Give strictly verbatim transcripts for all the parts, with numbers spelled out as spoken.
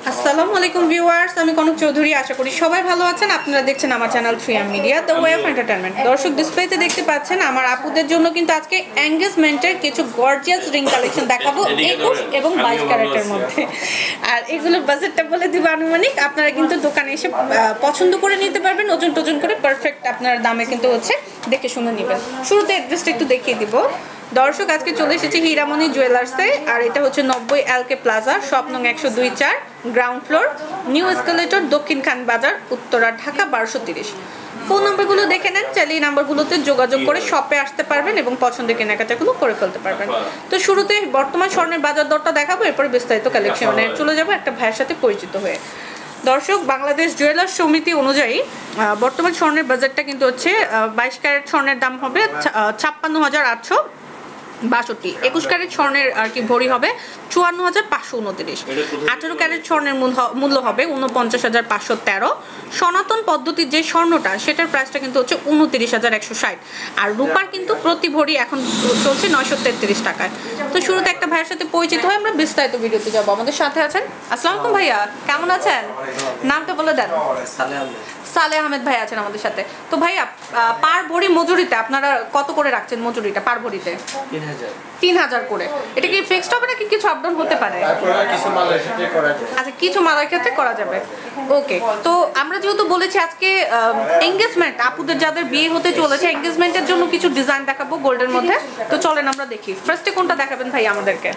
আসসালামু আলাইকুম ভিউয়ার্স, আমি কনক চৌধুরী। আশা করি সবাই ভালো আছেন। আপনারা দেখছেন আমার channel three M media, the way of entertainment. দর্শক, ডিসপ্লেতে দেখতে পাচ্ছেন আমার আপুদের জন্য কিন্তু আজকে এঙ্গেজমেন্টের কিছু গর্জিয়াস রিং কালেকশন দেখাবো একুশ এবং বাইশ ক্যারেটের মধ্যে। আর এগুলোর বাজেটটা বলে দিব আনুমানিক। আপনারা কিন্তু দোকানে এসে পছন্দ করে নিতে পারবেন, ওজন টোজন করে পারফেক্ট আপনার দামে কিন্তু হচ্ছে দেখে শুনে নেবেন। শুরুতে অ্যাড্রেসটা একটু দেখিয়ে দিব। দর্শক, আজকে চলে এসেছি হীরামণি জুয়েলার্সে, আর এটা হচ্ছে নব্বই এলকে প্লাজা, শপ নং একশো দুই চার, গ্রাউন্ড ফ্লোর, নিউ এসকালেটর, দক্ষিণ খান বাজার, উত্তরা, ঢাকা বারোশো তিরিশ। ফোন নম্বরগুলো দেখে নেন, চাইলে এই নাম্বারগুলোতে যোগাযোগ করে শপে আসতে পারবেন এবং পছন্দের কেনাকাটাগুলো করে ফেলতে পারবেন। তো শুরুতে বর্তমান স্বর্ণের বাজার দরটা দেখাবো, এরপরে বিস্তারিত কালেকশনে চলে যাবো একটা ভাইয়ের সাথে পরিচিত হয়ে। দর্শক, বাংলাদেশ জুয়েলার্স সমিতি অনুযায়ী বর্তমান স্বর্ণের বাজারটা কিন্তু হচ্ছে বাইশ ক্যারেট স্বর্ণের দাম হবে ছাপ্পান্ন হাজার আটশো বাষট্টি, একুশ ক্যারেট স্বর্ণের আর কি ভরি হবে চুয়ান্ন হাজার পাঁচশো উনত্রিশ, আঠারো ক্যারেট স্বর্ণের মূল্য হবে উনপঞ্চাশ হাজার পাঁচশো তেরো, সনাতন পদ্ধতির যে স্বর্ণটা সেটার প্রাইসটা কিন্তু হচ্ছে উনত্রিশ হাজার একশো ষাট, আর রূপার কিন্তু প্রতি ভরি এখন চলছে নয়শো তেত্রিশ টাকায়। তো শুরুতে একটা ভাইয়ের সাথে পরিচিত হয়ে আমরা বিস্তারিত ভিডিওতে যাবো। আমাদের সাথে আছেন, আসসালামু আলাইকুম ভাইয়া, কেমন আছেন? নামটা বলে দেন। সালেহ আহমেদ ভাই আছেন আমাদের সাথে। তো ভাইয়া, পার ভরি মজুরিতে আপনারা কত করে রাখছেন মজুরিটা পার ভরিতে? তিন হাজার করে। এটা কি ফিক্সড হবে নাকি কিছু আপডাউন হতে পারে? আচ্ছা, কিছু মালের ক্ষেত্রে করা যাবে। ওকে, তো আমরা যেহেতু বলেছি আজকে এঙ্গেজমেন্ট, আপুদের যাদের বিয়ে হতে চলেছে এঙ্গেজমেন্টের জন্য কিছু ডিজাইন দেখাবো গোল্ডের মধ্যে। তো চলেন আমরা দেখি, ফার্স্টে কোনটা দেখাবেন ভাই আমাদেরকে?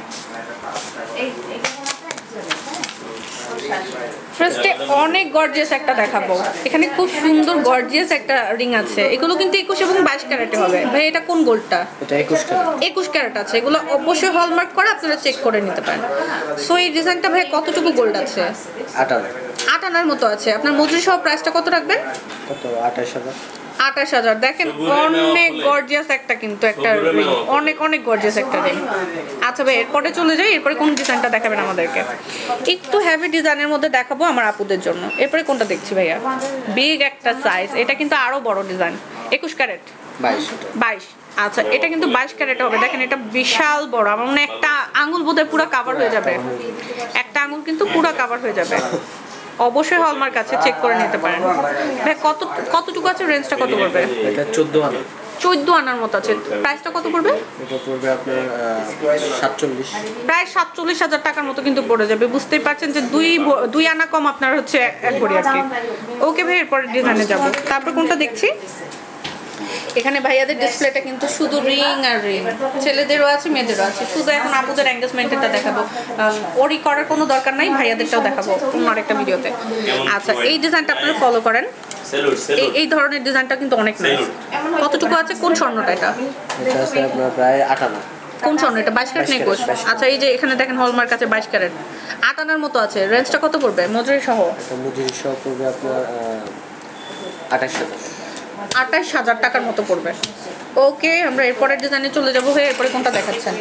ফার্স্টে অনেক গর্জিয়াস একটা দেখাবো। এখানে খুব সুন্দর গর্জিয়াস একটা রিং আছে। এগুলো কিন্তু একুশ এবং বাইশ ক্যারেটে হবে। ভাই, এটা কোন গোল্ডটা? এটা একুশ ক্যারেট। একুশ ক্যারেট আছে। এগুলো অবশ্যই হলমার্ক করা, আপনারা চেক করে নিতে পারেন। সো এই ডিজাইনটা ভাই কতটুকু গোল্ড আছে? আটান্ন। আটানার মতো আছে। আপনার মজুরি সহ প্রাইসটা কত রাখবেন? কত? আঠাশ হাজার। আঠাশ হাজার। দেখেন অনেক গর্জিয়াস একটা কিন্তু একটা রিং, অনেক অনেক গর্জিয়াস একটা রিং। আচ্ছা ভাই, এরপরে চলে যাই। এরপরে কোন ডিজাইনটা দেখাবেন আমাদেরকে? একটু হেভি ডিজাইনের মধ্যে দেখাবো আমার আপুদের জন্য। এরপরে কোনটা দেখছি ভাইয়া? বিগ একটা সাইজ, এটা কিন্তু আরো বড় ডিজাইন। একুশ ক্যারেট? বাইশ। বাইশ। আচ্ছা, এটা কিন্তু বাইশ ক্যারেট হবে। দেখেন এটা বিশাল বড়, আমার মনে একটা আঙুল বোধহয় পুরো কাভার হয়ে যাবে। একটা আঙুল কিন্তু পুরো কাভার হয়ে যাবে। অবশ্যই হলমার্ক আছে, চেক করে নিতে পারেন। ভাই, কত কতটুকু আছে? রেঞ্জটা কত পড়বে? এটা চোদ্দ আনা। চোদ্দ আনার মতো আছে। প্রাইসটা কত পড়বে? এটা পড়বে আপনার সাতচল্লিশ। প্রায় সাতচল্লিশ হাজার টাকার মতো কিন্তু পড়ে যাবে। বুঝতেই পারছেন যে দুই দুই আনা কম আপনার হচ্ছে এক ভরি আর কি। ওকে ভাই, এরপরে ডিজাইনে যাবো। তারপর কোনটা দেখছি? এখানে ভাইয়াদের ডিসপ্লেটা কিন্তু শুধু রিং আর রিং, ছেলেদেরও আছে মেয়েদেরও আছে। শুধু এখন আপুদের এঙ্গেজমেন্টেরটা দেখাবো, ওরি করার কোনো দরকার নাই, ভাইয়াদেরটাও দেখাবো অন্য আরেকটা ভিডিওতে। আচ্ছা, এই ডিজাইনটা আপনারা ফলো করেন। এই এই ধরনের ডিজাইনটা কিন্তু অনেক নাইস। কতটুকু আছে? কোন স্বর্ণটা এটা? এটা আছে আপনার প্রায় আটান্ন। কোন স্বর্ণ এটা? বাইশ ক্যারেট না একুশ? আচ্ছা, এই যে এখানে দেখেন হলমার্ক আছে বাইশ ক্যারেট, আট আনার মতো আছে। রেঞ্জটা কত পড়বে মজুরি সহ? এটা মজুরি সহ পড়বে আপনার আঠাশ হাজার। আঠাশ হাজার টাকার মতো পড়বে। ওকে, আমরা এরপরের ডিজাইনে চলে যাবো। হয়ে এরপরে কোনটা দেখাচ্ছেন?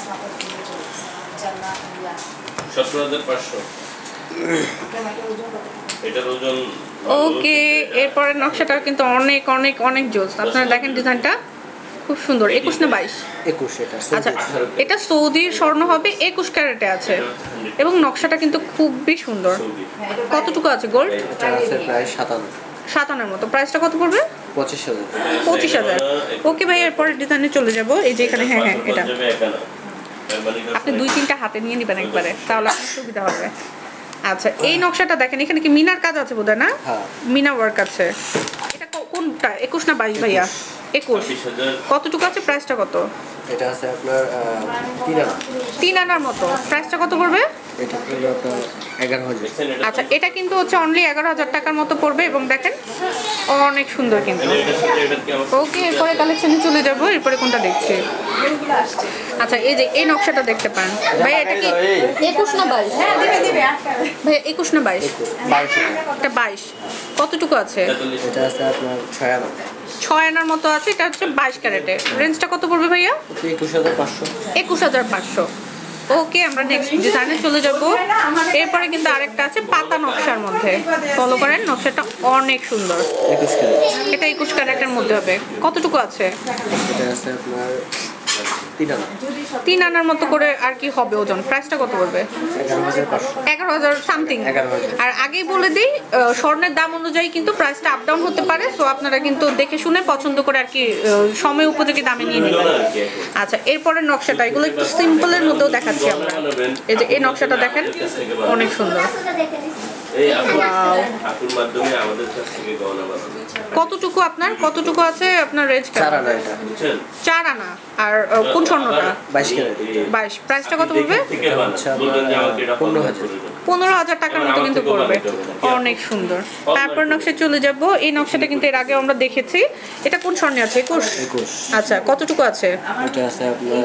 ওকে, এরপরের নকশাটা কিন্তু অনেক অনেক অনেক জোস। আপনারা দেখেন ডিজাইনটা খুব সুন্দর। একুশ না বাইশ? একুশ। এটা আচ্ছা, এটা সৌদির স্বর্ণ হবে, একুশ ক্যারেটে আছে এবং নকশাটা কিন্তু খুবই সুন্দর। কতটুকু আছে গোল্ড? এটা আছে প্রায় সাতান্ন। সাতান্নের মতো। প্রাইসটা কত পড়বে? পঁচিশ হাজার। পঁচিশ হাজার। ওকে ভাই, এরপরে ডিজাইনে চলে যাবো। এই যে এখানে, হ্যাঁ হ্যাঁ, এটা আপনি দুই তিনটা হাতে নিয়ে নেবেন একবারে, তাহলে আপনার সুবিধা হবে। আচ্ছা, এই নকশাটা দেখেন, এখানে কি মিনার কাজ আছে বোধহয় না? মিনা ওয়ার্ক আছে। এটা কোনটা? একুশ না বাইশ ভাইয়া? একুশ। কতটুকু আছে? প্রাইসটা কত? এটা আছে আপনার তিন আনা। তিন আনার মতো। প্রাইসটা কত পড়বে? এটা পড়বে আপনার এগারো হাজার। আচ্ছা, এটা কিন্তু হচ্ছে অনলি এগারো হাজার টাকার মতো পড়বে এবং দেখেন অনেক সুন্দর কিন্তু। ওকে, এরপরে কালেকশনে চলে যাবো। এরপরে কোনটা দেখছি? আচ্ছা, এই যে এই নকশাটা দেখতে পান ভাই। এটা কি একুশ না বাইশ? ভাই, একুশ না বাইশ? এটা বাইশ। কতটুকু আছে? এটা আছে আপনার ছয় আনা। ছয় আনার মতো আছে। এটা হচ্ছে বাইশ ক্যারেটে। রেঞ্জটা কত পড়বে ভাইয়া? একুশ হাজার পাঁচশো। একুশ হাজার পাঁচশো। ওকে, আমরা নেক্সট ডিজাইনে চলে যাব। এরপরে কিন্তু আরেকটা আছে পাতা নকশার মধ্যে, ফলো করেন। নকশাটা অনেক সুন্দর। একুশ ক্যারেট। এটা একুশ ক্যারেটের মধ্যে হবে। কতটুকু আছে? এটা আছে আপনার তিন আনা তিন আনার মতো করে আর কি হবে ওজন। প্রাইসটা কত পড়বে? এগারো হাজার পাঁচশো এগারো হাজার সামথিং। এগারো হাজার। আর আগেই বলে দিই আহ, স্বর্ণের দাম অনুযায়ী কিন্তু প্রাইসটা আপ ডাউন হতে পারে, সো আপনারা কিন্তু দেখে শুনে পছন্দ করে আর কি আহ, সময় উপযোগী দামে নিয়ে নেবেন। আচ্ছা, এরপরের নকশাটা এগুলো একটু সিম্পলের মধ্যেও দেখাচ্ছি আমরা। এই যে এই নকশাটা দেখেন, অনেক সুন্দর। কতটুকু আপনার কতটুকু আছে আপনার রেঞ্জ? চার আনা এটা চার আনা। আর আহ, কোন স্বর্ণটা? বাইশ ক্যারেট বাইশ। প্রাইসটা কত পড়বে? আচ্ছা আপনার পনেরো হাজার পনেরো হাজার টাকার মতো কিন্তু পড়বে। অনেক সুন্দর। তারপর নকশা চলে যাব। এই নকশাটা কিন্তু এর আগে আমরা দেখেছি। এটা কোন স্বর্ণে আছে? একুশ। একুশ। আচ্ছা, কতটুকু আছে? এটা আছে আপনার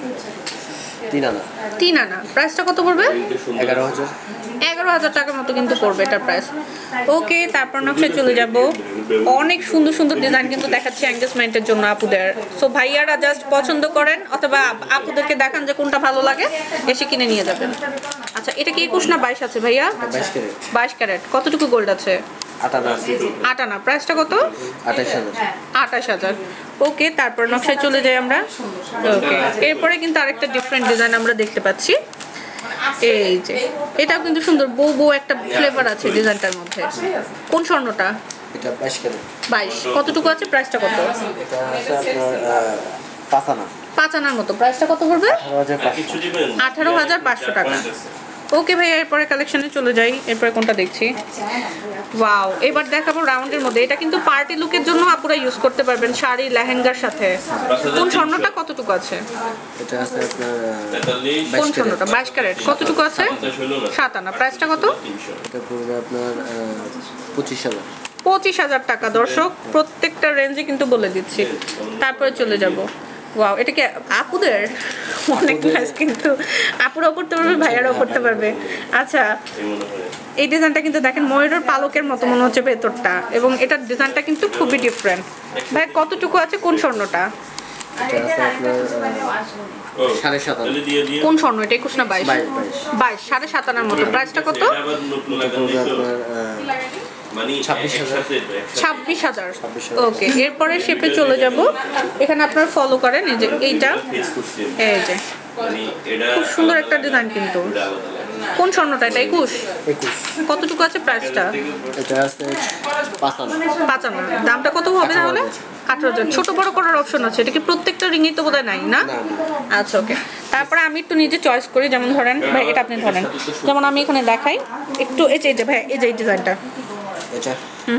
তিন আনা তিন আনা। প্রাইসটা কত পড়বে? এগারো হাজার এগারো হাজার টাকার মতো কিন্তু পড়বে এটার প্রাইস। ওকে, তারপর নকশায় চলে যাব। অনেক সুন্দর সুন্দর ডিজাইন কিন্তু দেখাচ্ছি এঙ্গেজমেন্টের জন্য আপুদের। সো ভাইয়ারা জাস্ট পছন্দ করেন অথবা আপ- আপুদেরকে দেখান যে কোনটা ভালো লাগে, এসে কিনে নিয়ে যাবেন। আচ্ছা, এটা কি একুশ না বাইশ আছে ভাইয়া? বাইশ ক্যারেট বাইশ ক্যারেট। কতটুকু গোল্ড আছে? আট আনা আছে আট আনা। প্রাইসটা কত? আঠাশ হাজার আঠাশ হাজার। ওকে, তারপর নকশায় চলে যাই আমরা। ওকে, এরপরে কিন্তু আরেকটা ডিফারেন্ট ডিজাইন আমরা দেখতে পাচ্ছি। এই যে এটাও কিন্তু সুন্দর, বউ বউ একটা ফ্লেভার আছে ডিজাইনটার মধ্যে। কোন স্বর্ণটা? এটা বাইশ ক্যারেট বাইশ। কতটুকু আছে? প্রাইসটা কত? এটা আছে আপনার আহ, পাঁচ আনা পাঁচ আনার মতো। প্রাইসটা কত পড়বে? আঠারো হাজার পাঁচশো আঠারো হাজার পাঁচশো টাকা। ওকে ভাই, এরপরে কালেকশনে চলে যাই। এরপরে কোনটা দেখছি? ওয়াও, এবার দেখাবো রাউন্ডের মধ্যে। এটা কিন্তু পার্টি লুকের জন্য আপুরা ইউজ করতে পারবেন, শাড়ি লেহেঙ্গার সাথে। কোন স্বর্ণটা কতটুকু আছে? এটা আছে আপনার কোন বাইশ ক্যারেট স্বর্ণটা? বাইশ ক্যারেট। কতটুকু আছে? সাত আনা। প্রাইসটা কত? এটা পড়বে আপনার আহ, পঁচিশ হাজার পঁচিশ হাজার টাকা। দর্শক, প্রত্যেকটা রেঞ্জে কিন্তু বলে দিচ্ছি। তারপরে চলে যাব। ওয়াও, এটা কি আপুদের? অনেক নাইস কিন্তু। আপুরাও পড়তে পারবে, ভাইয়ারাও পড়তে পারবে। আচ্ছা, এই ডিজাইনটা কিন্তু দেখেন ময়ূরের পালকের মতো মনে হচ্ছে ভেতরটা, এবং এটার ডিজাইনটা কিন্তু খুবই ডিফারেন্ট। ভাই, কতটুকু আছে? কোন স্বর্ণটা? এটা আছে আপনার আহ, সাড়ে সাত আনা কোন স্বর্ণ এটা? একুশ না বাইশ? বাইশ বাইশ বাইশ। সাড়ে সাত আনার মতো। প্রাইসটা কত? এটা পড়বে আপনার আহ, ছাব্বিশ হাজার ছাব্বিশ হাজার। ছাব্বিশ হাজার। ওকে, এরপরে শেপে চলে যাব। এখানে আপনার ফলো করেন এই যে এইটা, এই যে খুব সুন্দর একটা ডিজাইন কিন্তু। কোন স্বর্ণটা এটা? একুশ। একুশ। কতটুকু আছে প্রাইসটা? এটা আছে পাঁচ আনা পাঁচ আনা। দামটা কত হবে তাহলে? আঠারো হাজার। ছোট বড় করার অপশন আছে? এটা কি প্রত্যেকটা রিংই তো বোধহয় নাই না? আচ্ছা, ওকে। তারপরে আমি একটু নিজে চয়েস করি, যেমন ধরেন ভাই এটা আপনি ধরেন, যেমন আমি এখানে দেখাই একটু। এই যে এই যে ভাই, এই যে এই ডিজাইনটা। এটা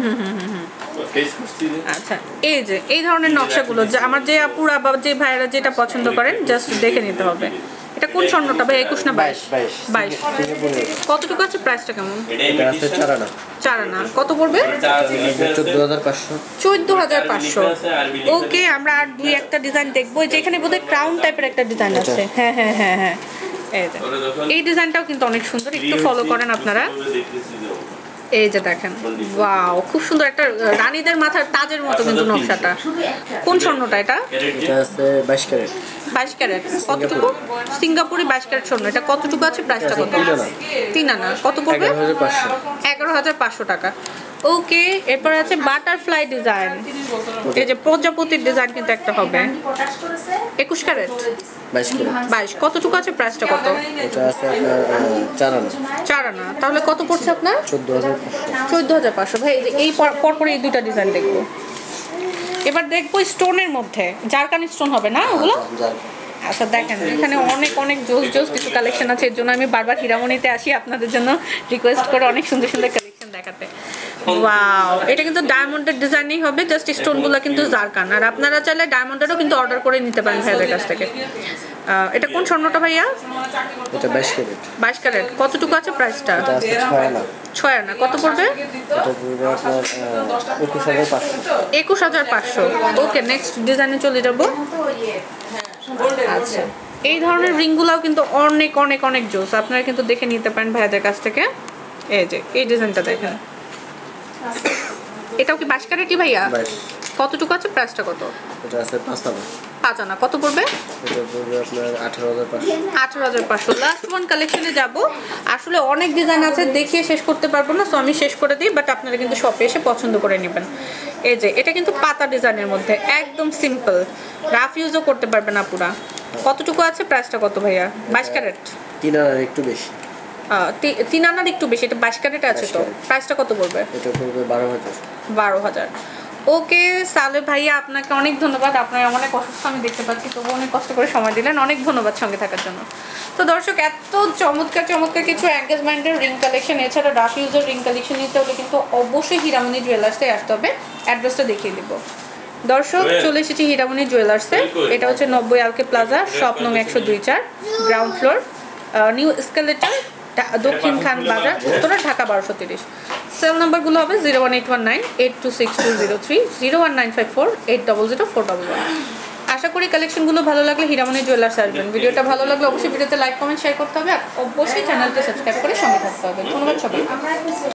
আচ্ছা, এই যে এই ধরনের নকশাগুলো যে আমার যে আপুরা বা যে ভাইয়েরা যেটা পছন্দ করেন জাস্ট দেখে নিতে হবে। এটা কোন স্বর্ণটা ভাই? একুশ না বাইশ? বাইশ বাইশ। কতটুকু আছে? প্রাইসটা কেমন? এটা আছে চার আনা চার আনা। কত পড়বে? চোদ্দ হাজার পাঁচশো চোদ্দ হাজার পাঁচশো। ওকে, আমরা আর দুই একটা ডিজাইন দেখবো। যে এখানে বোধহয় ক্রাউন টাইপের একটা ডিজাইন আছে। হ্যাঁ হ্যাঁ হ্যাঁ হ্যাঁ, এই যে এই ডিজাইনটাও কিন্তু অনেক সুন্দর, একটু ফলো করেন আপনারা। এই যে দেখেন, ওয়াও, খুব সুন্দর একটা রানীদের মাথার তাজের মতো কিন্তু নকশাটা। কোন স্বর্ণটা এটা? এটা আছে বাইশ ক্যারেট বাইশ ক্যারেট। কতটুকু? সিঙ্গাপুরি বাইশ ক্যারেট স্বর্ণ। এটা কতটুকু আছে? প্রাইসটা কত? তিন আনা। তিন আনা। কত পড়বে? এগারো হাজার পাঁচশো এগারো হাজার পাঁচশো টাকা। ওকে, এরপর আছে বাটারফ্লাই ডিজাইন। এই যে প্রজাপতির ডিজাইন কিন্তু একটা হবে। একুশ ক্যারেট। বাইশ ক্যারেট বাইশ। কতটুকু আছে? প্রাইসটা কত? এটা আছে আপনার আহ, চার আনা চার আনা। তাহলে কত পড়ছে আপনার? চোদ্দ হাজার পাঁচশো চোদ্দ হাজার পাঁচশো। ভাই, এই যে এই পর পর এই দুইটা ডিজাইন দেখবো। এবার দেখবো স্টোনের মধ্যে। জারকানি স্টোন হবে না ওগুলো? যার আচ্ছা, দেখেন এখানে অনেক অনেক জোস জোস কিছু কালেকশন আছে। এর জন্য আমি বারবার হীরামণিতে আসি আপনাদের জন্য রিকোয়েস্ট করে অনেক সুন্দর সুন্দর কালেকশন দেখাতে। ওয়াও, এটা কিন্তু ডায়মন্ডের ডিজাইনই হবে, জাস্ট স্টোনগুলো কিন্তু জারকান। আর আপনারা চাইলে ডায়মন্ডেরও কিন্তু অর্ডার করে নিতে পারেন ভাইয়াদের কাছ থেকে। আহ, এটা কোন স্বর্ণটা ভাইয়া? এটা বাইশ ক্যারেট বাইশ ক্যারেট। কতটুকু আছে প্রাইসটা? এটা আছে ছয় আনা ছয় আনা। কত পড়বে? এটা পড়বে আপনার আহ, একুশ হাজার পাঁচশো একুশ হাজার পাঁচশো। ওকে, নেক্সট ডিজাইনে চলে যাব। আচ্ছা, এই ধরনের রিংগুলাও কিন্তু অনেক অনেক অনেক জোস, আপনারা কিন্তু দেখে নিতে পারেন ভাইয়াদের কাছ থেকে। এই যে এই ডিজাইনটা দেখেন, এটাও কি বাইশ ক্যারেটই ভাইয়া? বাইশ। কতটুকু আছে? প্রাইসটা কত? এটা আছে পাঁচ আনা পাঁচ আনা। কত পড়বে? এটা পড়বে আপনার আঠারো হাজার পাঁচশো আঠারো হাজার পাঁচশো। লাস্ট ওয়ান কালেকশনে যাব। আসলে অনেক ডিজাইন আছে, দেখিয়ে শেষ করতে পারবো না, সো আমি শেষ করে দিই, বাট আপনারা কিন্তু শপে এসে পছন্দ করে নেবেন। এই যে এটা কিন্তু পাতা ডিজাইনের মধ্যে, একদম সিম্পল, রাফ ইউজও করতে পারবেন আপুরা। কতটুকু আছে, প্রাইসটা কত ভাইয়া? বাইশ ক্যারেট, তিন আনার একটু বেশি। তিন আনার একটু বেশি, এটা বাইশ ক্যারেট আছে তো। প্রাইসটা কত পড়বে? এটা পড়বে বারো হাজার। বারো হাজার। ওকে সালে ভাইয়া, আপনাকে অনেক ধন্যবাদ। আপনার অনেক অসুস্থ আমি দেখতে পাচ্ছি, তবু অনেক কষ্ট করে সময় দিলেন, অনেক ধন্যবাদ সঙ্গে থাকার জন্য। তো দর্শক, এত চমৎকার চমৎকার কিছু এঙ্গেজমেন্টের রিং কালেকশন, এছাড়া ডাফ ইউজের রিং কালেকশন নিতে হলে কিন্তু অবশ্যই হীরামণি জুয়েলার্সে আসতে হবে। অ্যাড্রেসটা দেখিয়ে দিব দর্শক। চলে এসেছি হীরামণি জুয়েলার্সে। এটা হচ্ছে নব্বই আলকে প্লাজা, শপ নং একশো দুই চার, গ্রাউন্ড ফ্লোর, নিউ এসকেলেটর, দক্ষিণ খান বাজার, উত্তরা, ঢাকা বারোশো তিরিশ। সেল নাম্বারগুলো হবে zero one eight one nine eight two six two zero three, zero one nine five four eight double zero four double one. আশা করি কালেকশনগুলো ভালো লাগলে হীরামণি জুয়েলার্স আসবেন। ভিডিওটা ভালো লাগলে অবশ্যই ভিডিওতে লাইক কমেন্ট শেয়ার করতে হবে, আর অবশ্যই চ্যানেলটা সাবস্ক্রাইব করে সঙ্গে থাকতে হবে। ধন্যবাদ সবাই।